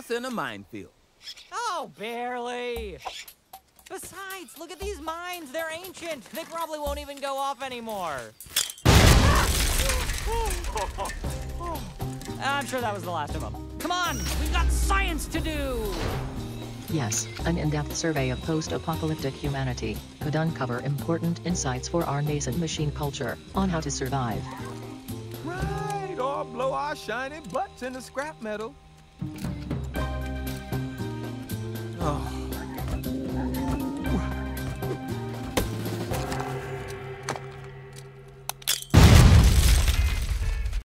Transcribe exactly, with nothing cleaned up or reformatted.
us in a minefield. Oh, barely. Besides, look at these mines. They're ancient. They probably won't even go off anymore. I'm sure that was the last of them. Come on, we've got science to do! Yes, an in-depth survey of post-apocalyptic humanity could uncover important insights for our nascent machine culture on how to survive. Right, or blow our shiny butts in the scrap metal. Oh.